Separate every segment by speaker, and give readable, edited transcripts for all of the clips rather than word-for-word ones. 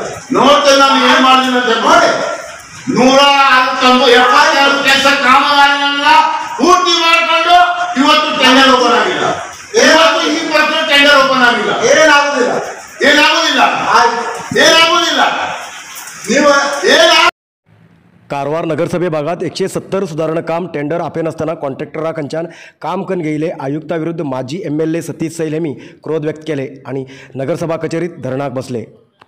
Speaker 1: ನೋಡ್ತೇನೆ ನಾನು ಏನ್ ಮಾಡ್ತೀನಿ ಅಂತ ನೋಡಿ 172 ಕೆಲಸ ಕಾಮಗಾರಿಗಳನ್ನ ಪೂರ್ತಿ ಮಾಡ್ಕೊಂಡು ಇವತ್ತು ಟೆಂಡರ್ ಓಪನ್ ಆಗಿಲ್ಲ. ಇವತ್ತು ಈ ಪ್ರಶ್ನೆ ಟೆಂಡರ್ ಓಪನ್ ಆಗಿಲ್ಲ. ಏನಾಗುದಿಲ್ಲ ನೀವು
Speaker 2: कारवार नगरसभे भागात 170 सुधारणा काम टेंडर आपे नसताना कॉन्ट्रॅक्टरांच्यान काम करून घेयले आयुक्ताविरुद्ध माजी MLA सतीश सैल हेमी क्रोध व्यक्त केले आणि नगरसभा कचेरीत धरणाक बसले.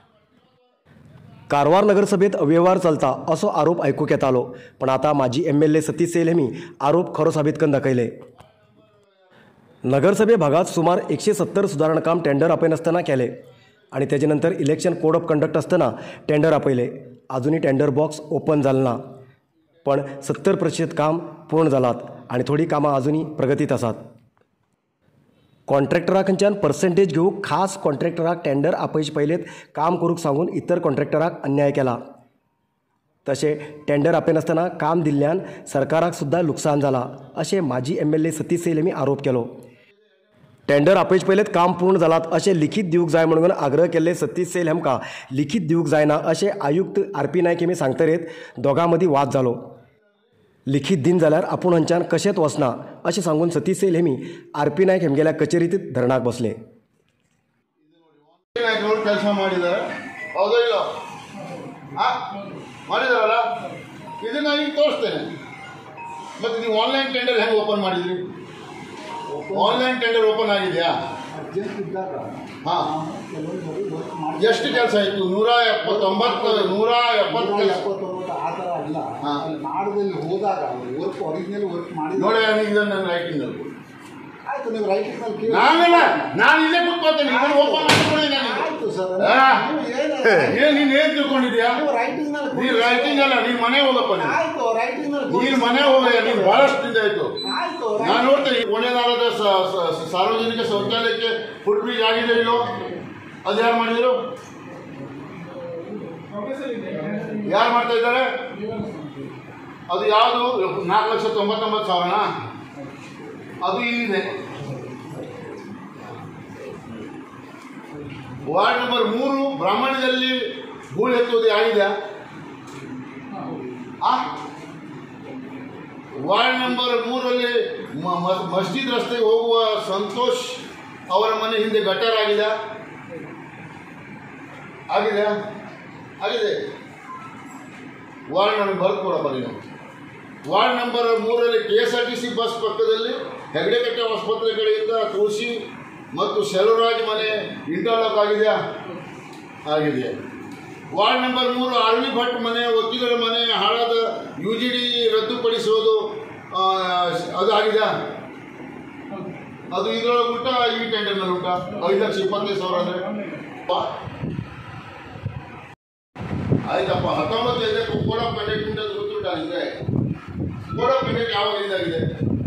Speaker 2: कारवार नगरसभेत अव्यवहार चलता असो आरोप ऐकूक येतालो, पण आता माजी MLA सतीश सैल हेमी आरोप खरो साबित करून दाखयले. नगरसभे भागात सुमार 170 सुधारणा काम टेंडर आपे नसताना केले आणि त्याच्यानंतर इलेक्शन कोड ऑफ कंडक्ट असताना टेंडर आपयले. अजूनही टेंडर बॉक्स ओपन झालं ना, पण 70% काम पूर्ण जालात आणि थोडी कामां अजूनही प्रगतीत आसात. कॉन्ट्रॅक्टरांच्यान पर्सेंटेज घेऊक खास कॉन्ट्रॅक्टराक टेंडर आपयचे पयलेत काम करूक सांगून इतर कॉन्ट्रॅक्टराक अन्याय केला. तसे टेंडर आपे नासतना काम दिल्ल्यान सरकाराक सुद्धा लुकसाण जाला अशें माजी MLA सतीश सैल हेमी आरोप केलो. टेंडर आपयचे पयलेत काम पूर्ण जालात अशें लिखीत दिवंक जाय म्हणून आग्रह केल्ले सतीश सैल हेमकां लिखीत दिवंक जायना अशें आयुक्त RP नायक हेमी सांगतरेत दोगां मदीं वाद जालो. लिखीत दिन जाल्यार आपूण हांच्यान कशेंच वचना अशें सांगून सतीश सैल हेमी RP नायक हेमगेल्या कचेरीत धरणाक बसले.
Speaker 1: ಕೆಲಸ ಮಾಡಿದ್ದಾರೆ ಹೌದೋ ಇಲ್ಲ ಮಾಡಿದಾರಲ್ಲ ಇದನ್ನ ಈಗ ತೋರಿಸ್ತೇನೆ. ಮತ್ತೆ ನೀವು ಆನ್ಲೈನ್ ಟೆಂಡರ್ ಹೆಂಗೆ ಓಪನ್ ಮಾಡಿದ್ರಿ? ಆನ್ಲೈನ್ ಟೆಂಡರ್ ಓಪನ್ ಆಗಿದೆಯಾ? ಹಾಂ, ಎಷ್ಟು ಕೆಲಸ ಆಯಿತು? 179 ನೋಡಿ. ಇದನ್ನು ನಾನು ರೈಟಿಂಗಲ್ಲಿ ನಾನು ಇಲ್ಲೇ ಕೂತ್ಕೊಳ್ತೇನೆ. ಇದನ್ನು ಓಪನ್ ಮಾಡ್ಕೊಳ್ಳಿ. ನೀನು ಏನ್ ತಿಳ್ಕೊಂಡಿದ್ಯಾ? ನೀನು ರೈಟಿಂಗ್ ಅಲ್ಲ, ನೀನು ಮನೆ ಹೋಗಪ್ಪ. ನೀನು ಮನೆ ಹೋಗ. ನೀನು ಬಹಳಷ್ಟು ದಿನ ಆಯ್ತು. ನಾನು ನೋಡ್ತೇನೆ ಕೊನೆದಾರದ ಸಾರ್ವಜನಿಕ ಶೌಚಾಲಯಕ್ಕೆ ಫುಟ್ ಬ್ರಿಡ್ಜ್ ಆಗಿದೆ ಇಲ್ಲೋ? ಅದು ಯಾರು ಮಾಡಿದ್ರು? ಯಾರು ಮಾಡ್ತಾ ಇದ್ದಾರೆ? ಅದು ಯಾವುದು? 4,99,000 ಅದು ಇಲ್ಲಿದೆ. ವಾರ್ಡ್ ನಂಬರ್ 3 ಬ್ರಾಹ್ಮಣದಲ್ಲಿ ಗೂಳು ಎತ್ತುವುದು ಆಗಿದೆ. ವಾರ್ಡ್ ನಂಬರ್ 3ರಲ್ಲಿ ಮಸ್ಜಿದ್ ರಸ್ತೆಗೆ ಹೋಗುವ ಸಂತೋಷ್ ಅವರ ಮನೆ ಹಿಂದೆ ಗಟ್ಟರ್ ಆಗಿದೆ. ವಾರ್ಡ್ ನನಗೆ ಬರ್ದು ಕೊಡಪ್ಪ ನೀನು. ವಾರ್ಡ್ ನಂಬರ್ 3ರಲ್ಲಿ KSRTC ಬಸ್ ಪಕ್ಕದಲ್ಲಿ ಹೆಗಡೆಕಟ್ಟೆ ಆಸ್ಪತ್ರೆ ಕಡೆಯಿಂದ ತುಳಸಿ ಮತ್ತು ಸೆಲ್ವರಾಜ್ ಮನೆ ಇಂಟರ್ಲಾಕ್ ಆಗಿದೆಯಾ? ವಾರ್ಡ್ ನಂಬರ್ 3 RV ಭಟ್ ಮನೆ, ವಕೀಲರ ಮನೆ ಹಾಳಾದ UGD ರದ್ದುಪಡಿಸುವುದು ಅದು ಆಗಿದೆಯಾ? ಅದು ಇದರೊಳಗೆ ಉಂಟ, ಈ ಟೆಂಡರ್ನಲ್ಲಿ ಉಂಟ. 5,25,000 ಅಂದರೆ ಆಯ್ತಪ್ಪ. 19 ಕೋಡ್ ಆಫ್ ಕಂಡಕ್ಟ್ ಉಂಟು, ಅದು ಗೊತ್ತುಂಟ ನಿಮಗೆ? ಕೋಡ್ ಆಫ್ ಕಂಡಕ್ಟ್ ಯಾವಾಗ ಇದಾಗಿದೆ?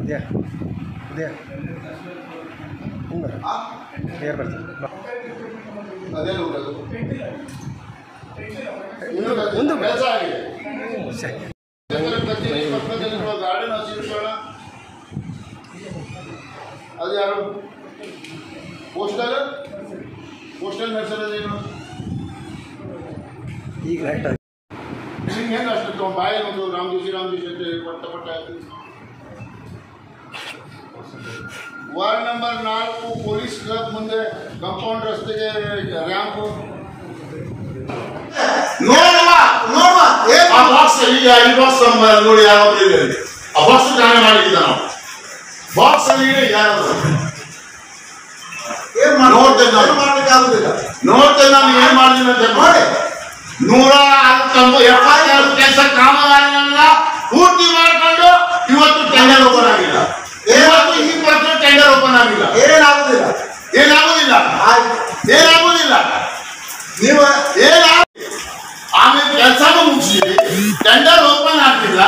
Speaker 1: ಅದೇನು ಉಂಟದು? ಒಂದು ಕೆಲಸ ಆಗಿದೆ. ಪಕ್ಕದಲ್ಲಿ ಗಾರ್ಡನ್ ಹಸಿರುಗಳ ಅದು ಯಾರು? ಪೋಸ್ಟಲ್ ನರ್ಸರೇನು? ಈಗ ನಿಮ್ಗೆ ಏನು ಅಷ್ಟು ಬಾಯಿ ಒಂದು ರಾಮ್ ಜೋಶಿ ಅಂತ ಪಟ್ಟ ವಾರ್ಡ್ ನಂಬರ್ 4 ಪೊಲೀಸ್ ಕ್ಲಬ್ ಮುಂದೆ ಕಾಂಪೌಂಡ್ ರಸ್ತೆಗೆ ರ್ಯಾಂಪ್ ನೋಡಿ. ಯಾವ ಬಾಕ್ಸ್ ದಾನ ಮಾಡಿದ್ದ ನಾವು ಬಾಕ್ಸ್ ಅಲ್ಲಿ ನೋಡ್ತೇನೆ ನಾನು ಏನ್ ಮಾಡ್ತೀನಿ ಅಂತ ನೋಡಿ. 172 ಕೆಲಸ ಕಾಮಗಾರಿಗಳನ್ನ ಪೂರ್ತಿ ಮಾಡ್ಕೊಂಡು ಇವತ್ತು ಟೆಂಡರ್ ಓಪನ್ ಆಗಿಲ್ಲ. ಇವತ್ತು ಈ ಪ್ರಶ್ನೆ ಟೆಂಡರ್ ಓಪನ್ ಆಗಿಲ್ಲ. ಏನಾಗುದಿಲ್ಲ ನೀವು ಆಮೇಲೆ ಕೆಲಸನೂ ಮುಗಿಸಿ ಟೆಂಡರ್ ಓಪನ್ ಆಗ್ತಿಲ್ಲ.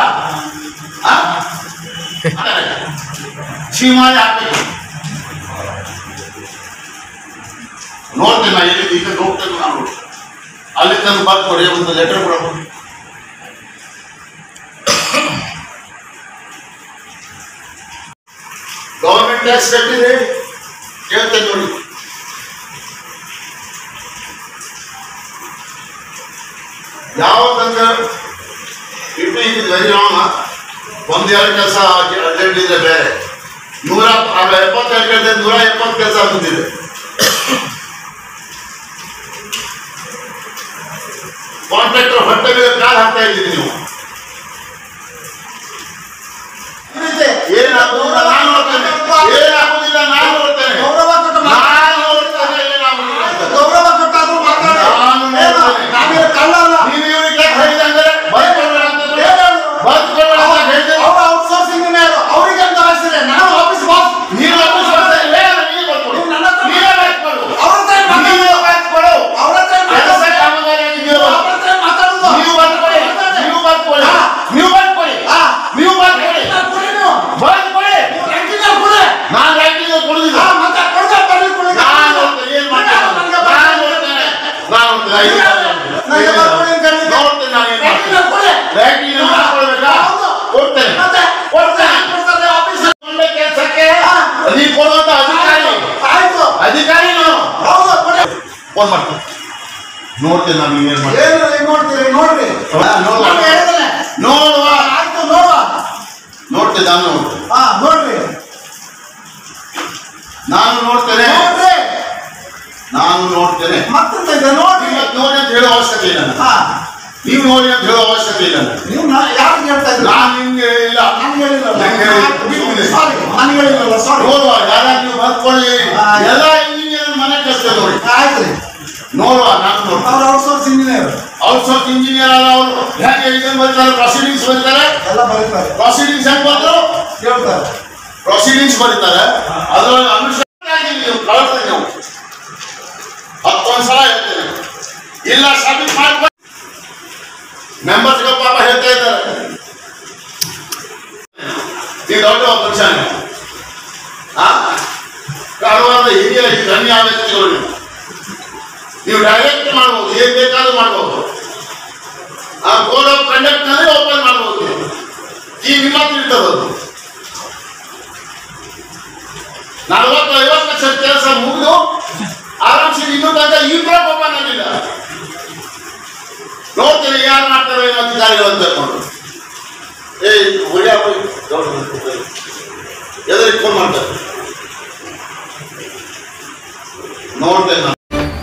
Speaker 1: ಶ್ರೀಮಾಲಿ ಹಾಕಬೇಕು ನೋಡ್ತೇನೆ. ಎಲ್ಲಿ ಈಗ ಹೋಗ್ತೇನೆ ನಾನು, ಅಲ್ಲಿ ತನಕ ಬರ್ದು ಕೊಡಿ, ಒಂದು ಲೆಟರ್ ಕೊಡಬಹುದು. ಗವರ್ಮೆಂಟ್ ಟ್ಯಾಕ್ಸ್ ಕಟ್ಟಿದ್ರೆ ಕೇಳ್ತೇನೆ ನೋಡಿ. ಯಾವತ್ತಂದ್ರೆ ಇದು ಗರಿರಾಮ ಒಂದೆರಡು ಕೆಲಸ ಅರ್ಜೆಂಟ್ ಇದೆ ಬೇರೆ 172 ಕೆಲಸ 170 ಕೆಲಸ ಬಂದಿದೆ. ಕಾಂಟ್ರಾಕ್ಟರ್ ಹೊಟ್ಟೆ ಮೇಲೆ ಕಾಲು ಹಾಕ್ತಾ ಇದ್ದೀರಿ ನೀವು. ಏನಾಗುದಿಲ್ಲ ನಾನು ನೋಡ್ತೇನೆ, ಏನಾಗುದಿಲ್ಲ ನಾನು ನೋಡ್ತೇನೆ, ನಾನು ನೋಡ್ತೇನೆ ಏನಾಗುದಿಲ್ಲ ಅಂತ. ನಾನು ನೋಡ್ತೇನೆ. ನೀವು ಇವರಿಗೆ ಹೇಳಿದಂದ್ರೆ ಬದುಕೊಳ್ಳಬೇಡ ಅಂತಂದ್ರೆ ಬದುಕೊಳ್ಳಬೇಡ ಅಂತ ಹೇಳಿದ್ರೆ
Speaker 3: ಅವರಿಗೆ ಅಂತ ಆಶ್ಚರ್ಯ. ನಾನು ಆಫೀಸ್ ಬಾಸ್,
Speaker 1: ನೀವು ಆಫೀಸ್ ಬರ್ತಾ ಇಲ್ಲ, ನೀವೇ ಬರ್ಕೊಡು, ನೀವೇ ಬರ್ಕೊಡು,
Speaker 3: ಅವ್ರ ಹತ್ರ
Speaker 1: ನೀವೇ ಬರ್ಕೊಡು.
Speaker 3: ಅವ್ರ ಹತ್ರ
Speaker 1: ಕೆಲಸ ಕಾಮಗಾರಿಯಾಗಿ ನೀವು
Speaker 3: ಮಾತಾಡುದು.
Speaker 1: ನೀವು ಬರ್ಕೊಳ್ಳಿ, ನೀವು ಬರ್ಕೊಳ್ಳಿ, ನೀವು ಬರ್ಕೊಳ್ಳಿ, ನೀವು ಬರ್ಕೊಳ್ಳಿ, ಬರ್ಕೊಳ್ಳಿ. ನಾನು ರೈಟಿಂಗ್ ಕೊಡುದಿಲ್ಲ. ನಾನು ನೋಡ್ತೇನೆ ಏನ್ ಮಾಡ್ತೇನೆ, ನಾನು ನೋಡ್ತೇನೆ, ನಾನು ನೋಡ್ತೇನೆ, ನೋಡ್ತೇನೆ ನಾನು ಏನ್ ಮಾಡ್ತೇನೆ. ರೈಟಿಂಗ್ ಮಾಡ್ಕೊಳ್ಬೇಕಾ? ಕೊಡ್ತೇನೆ, ಕೊಡ್ತೇನೆ. ಒಳ್ಳೆ ಕೆಲಸಕ್ಕೆ ನೀವು ಕೊಡುವಂತ ಅಧಿಕಾರಿ ನಾನು ಫೋನ್ ಮಾಡ್ತೇನೆ. ನೋಡ್ತೇನೆ ನಾನು ಏನ್ ಮಾಡ್ತೇನೆ.
Speaker 3: ನೋಡ್ತೀರಿ ನೋಡ್ರಿ,
Speaker 1: ನೋಡುವ
Speaker 3: ಆಯ್ತು ನೋಡುವ.
Speaker 1: ನೋಡ್ತೇನೆ, ನಾನು ನೋಡ್ತೇನೆ,
Speaker 3: ನೋಡ್ರಿ,
Speaker 1: ನಾನು ನೋಡ್ತೇನೆ,
Speaker 3: ನೋಡ್ರಿ,
Speaker 1: ನಾನು ನೋಡ್ತೇನೆ.
Speaker 3: ಮತ್ತೆ ನೋಡ್ರಿ.
Speaker 1: ಇವತ್ತು ನೋಡಿ ಅಂತ ಹೇಳೋ ಅವಶ್ಯಕತೆ ಇಲ್ಲ ನನಗೆ. ನೀವು ನೋಡಿ ಅಂತ ಹೇಳೋ ಅವಶ್ಯಕತೆ ಇಲ್ಲ ನನಗೆ.
Speaker 3: ನೀವು ಯಾರಿಗೆ ಹೇಳ್ತಾ ಇದ್ದೀರಿ?
Speaker 1: ನಾನು ನಿಮ್ಗೆ ಇಲ್ಲ,
Speaker 3: ನನಗೆ ಹೇಳಿಲ್ಲ.
Speaker 1: ನಂಗೆ ಹೇಳಿಲ್ಲ.
Speaker 3: ಸಾರಿ, ನನಗೆ ಹೇಳಿಲ್ಲ. ಸಾರಿ.
Speaker 1: ನೋಡುವ ಯಾರು ನೀವು ಬರ್ಕೊಳ್ಳಿ. ಎಲ್ಲ ಇಂಜಿನಿಯರ್ ಮನೆ ಕೆಲಸ ನೋಡಿ.
Speaker 3: ಆಯ್ತು,
Speaker 1: ನೋಡುವ ನಾನು ನೋಡ್ತೇನೆ.
Speaker 3: ಅವ್ರು ಔಟ್ಸೋರ್ಸ್ ಇಂಜಿನಿಯರ್,
Speaker 1: ಔಟ್ಸೋರ್ಸ್ ಇಂಜಿನಿಯರ್ ಅಲ್ಲ ಅವರು. ಹೇಗೆ ಇದನ್ನು ಬರೀತಾರೆ, ಪ್ರೊಸೀಡಿಂಗ್ಸ್ ಬರೀತಾರೆ.
Speaker 3: ಎಲ್ಲ ಬರೀತಾರೆ,
Speaker 1: ಪ್ರೊಸೀಡಿಂಗ್ಸ್ ಹೆಂಗ್ ಬಂದ್ರು,
Speaker 3: ಕೇಳ್ತಾರೆ.
Speaker 1: ಪ್ರೊಸೀಡಿಂಗ್ಸ್ ಬರೀತಾರೆ. ಅದರಲ್ಲಿ ಅನುಷ್ಠಾನ ನೀವು ಕಳ್ತೀರಿ. ನೀವು 10 ಸಲ ಹೇಳ್ತೇನೆ, ಇಲ್ಲ ಸಬ್ಮಿಟ್ ಮಾಡ್ಕೊಂಡು ಮೆಂಬರ್ಸ್ಗೆ ಪಾಪ ಹೇಳ್ತಾ ಇದ್ದಾರೆ, ಈ ದೊಡ್ಡ ಪಕ್ಷ ಕಾರವಾರದ ಹಿರಿಯ ಗಣ್ಯ ವ್ಯಕ್ತಿಗಳು. ನೀವು ಡೈರೆಕ್ಟ್ ಮಾಡ್ಬೋದು, ಏನ್ ಬೇಕಾದ್ರೂ ಮಾಡ್ಬೋದು. ಆ ಕೋಡ್ ಆಫ್ ಕಂಡಕ್ಟ್ ನಲ್ಲಿ ಓಪನ್ ಮಾಡ್ಬೋದು. ಈ ನಿಮ್ಮ ಹತ್ರ ಇರ್ತದದು. 40-50 ಲಕ್ಷ ಕೆಲಸ ಮುಗಿದು ಆರಾಮ್ಸಿ ಇನ್ನೂ ತನಕ ಈ ಬ್ಲಾಕ್ ಓಪನ್ ಆಗಿಲ್ಲ. ನೋಡ್ತೇನೆ ಯಾರು ಮಾಡ್ತಾರೆ ಏನೋ ಅಧಿಕಾರಿಗಳು ಅಂತ ಹೇಳ್ಕೊಂಡು. ಎದುರಿಗೆ ಫೋನ್ ಮಾಡ್ತಾರೆ, ನೋಡ್ತೇನೆ ನಾನು.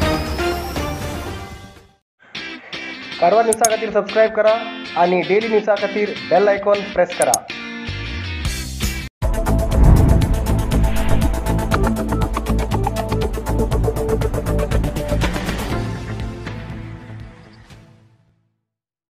Speaker 2: कारवार न्यूज़ा खातीर सबस्क्राईब करा आणि डेली न्यूज़ा खातीर बेल आयकॉन प्रेस करा.